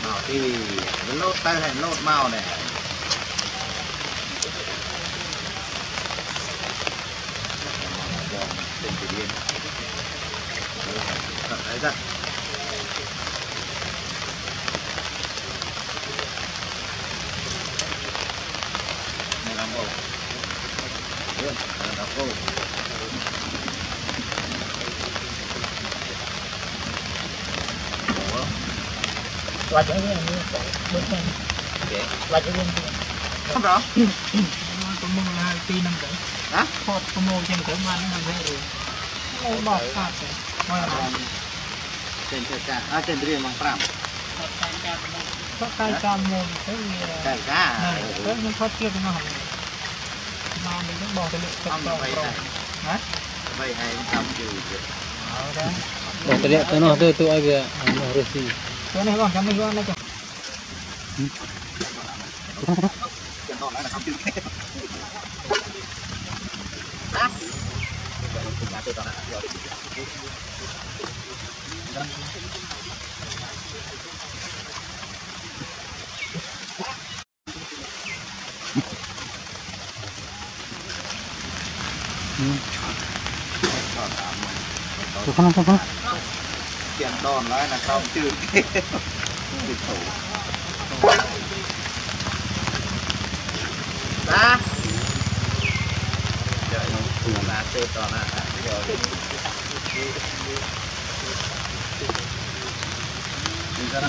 màu thì lốt tay hay lốt màu này đấy ra này làm bộ luôn làm bộ Qua chỗ này bốn trăm qua chỗ này không rõ có mua là 2 năm đấy hả có mua trên cổ man nó làm rồi mua bọc phát rồi trên cả trên riêng bằng pram có cây cam mua cái cây cá cái nó phát kia nó hỏng mà mình nó bỏ cái lượng không vậy hả vậy hay không chịu Để cái điện nó từ tụi kìa nó rồi gì cái này còn cho mình luôn đây kìa không tiền đòn lại là không chữ địch thủ ra trời nó là chơi toàn là rồi đi ra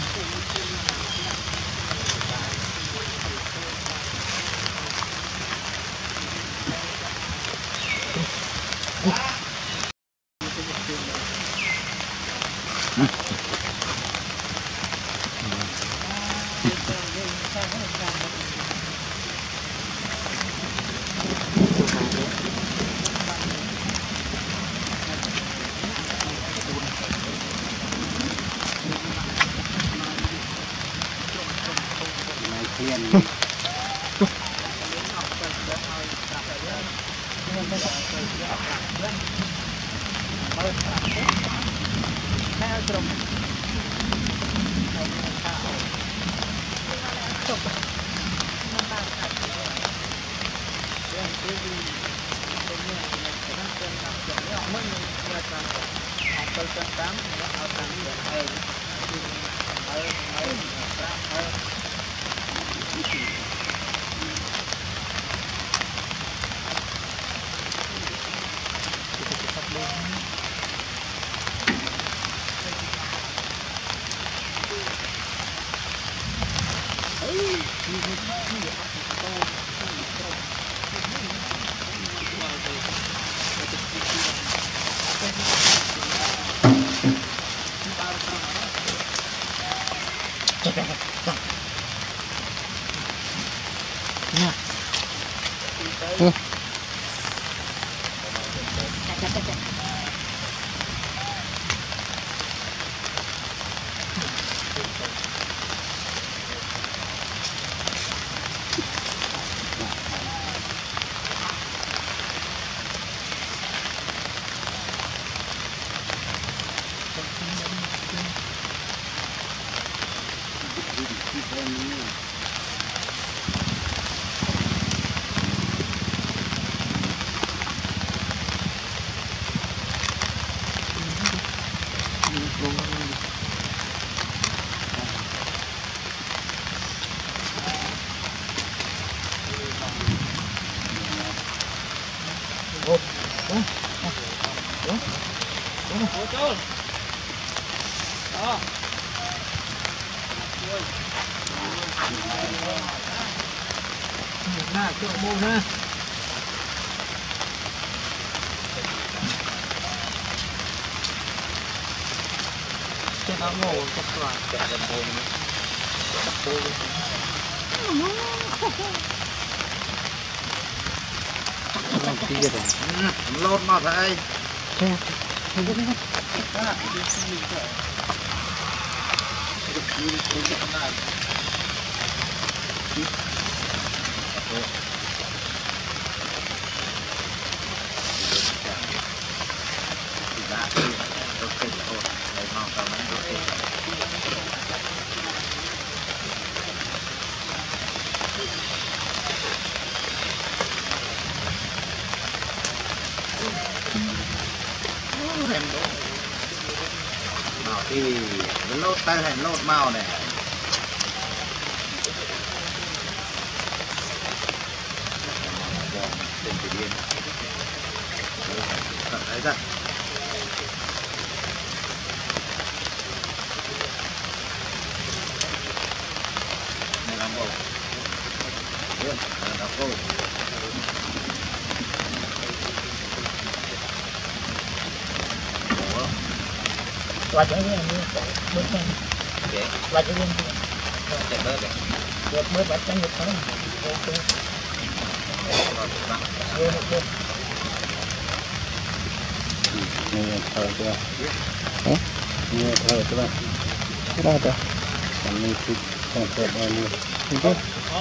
chỗ mua ha cái nó ngủ tập đoàn chạy lên bồn lốt mà thấy lốt tay hay lốt màu này trên thủy điện đấy ra này làm bộ luôn đọc cô Qua chỗ này bước chân qua chỗ này được mới bắt chân được thôi ok Ini kalau tu. Ini kalau tu. Kita ada. Kami tu konsep ini. Okey.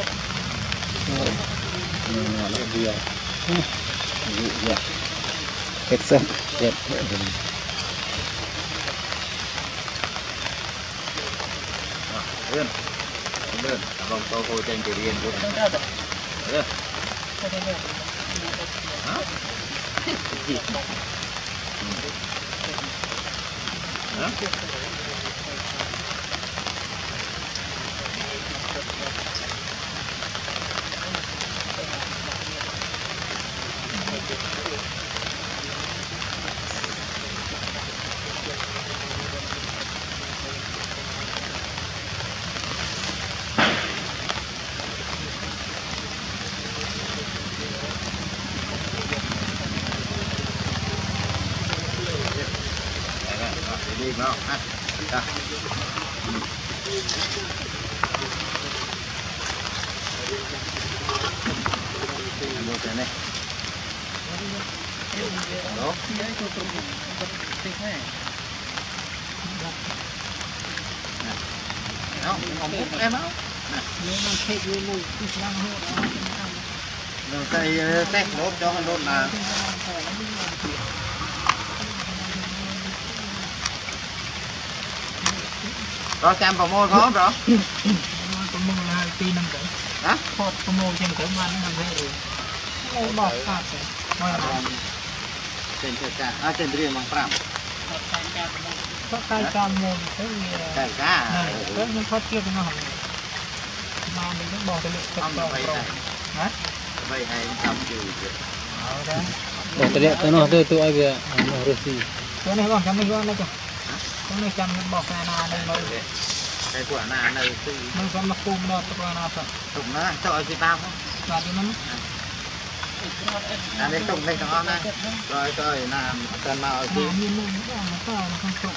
Ini ada dia. Ini dia. Excel. Yep. Lên lên vòng to hồi trên thủy điện luôn lên đi vào ha ra một cái này đó đó không hút em đó rồi cây tét đốt cho con đốt là rồi xem vào môi khó rồi có môi là 2 năm rồi hả có môi trên cổ man nó làm thế rồi môi bọt phạt rồi môi là trên cá trên riêng bằng pram có tay cam môi cái cá này có những phát kia nó hỏng mà mình nó bỏ cái lượng không vậy này hả vậy hay làm chịu đấy Tadi tu tu aja. Resi. cái này còn chăm mình luôn đây kìa cái này chăm bỏ cái nào đây mới cái quả nào này thì mình còn mặc cung đâu cái nào thôi trùng nó cho chị ba không và cái nó anh ấy trùng đây nó này rồi rồi làm cần màu thì như mình nó có là không trộn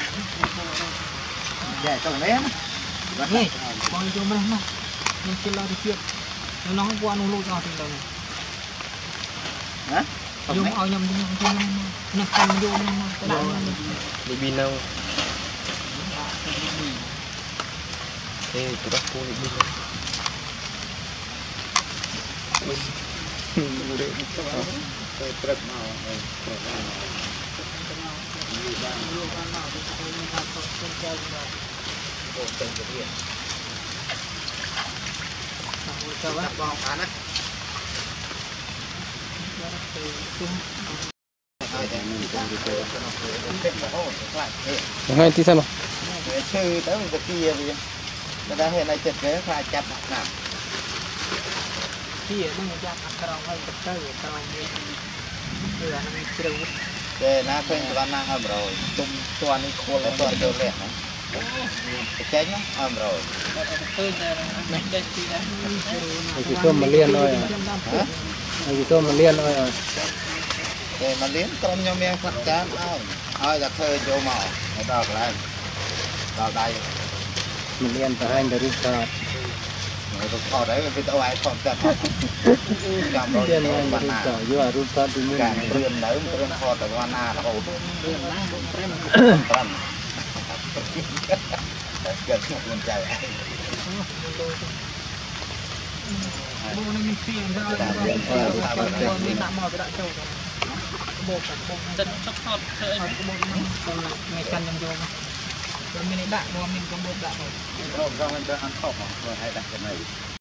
để trồng đấy này coi cho mình mà mình chỉ lo được chuyện nó không qua nó lôi ra thì đâu hả dùng ao nhầm nó canh vô nó Libby nào. Tu dah pun Libby. Udah truk mau. cho bác bò bán á Ngay tí sao mà? sư tới mình kia đi người ta hiện nay chật cái phải chặt nào kia nó ra trồng hay trồng đi bây giờ nó trồng để na phên cho bạn na hầm rồi tung toàn đi khô lại toàn đều lẹt này cái nó hầm rồi Chỉ tôm mà liên thôi à? Chỉ tôm mà liên thôi à? để mà liếm tôm nhau men sạch chán thôi là thơ vô màu đọc lại đọc đây Mình liên phải anh dari start. Ở đấy cái tàu ai còn chặt làm rồi Liên anh dari start, you are root start di càng mun. vườn đấy vườn kho từ con na là hột gần một con trai bố nó mình phiền ra mình nằm mò cái đại châu bộ chân chóc thọt chơi ngày căn nhầm vô rồi mình đại mình có bộ đại rồi mình cho ăn khóc rồi hay đặt cái này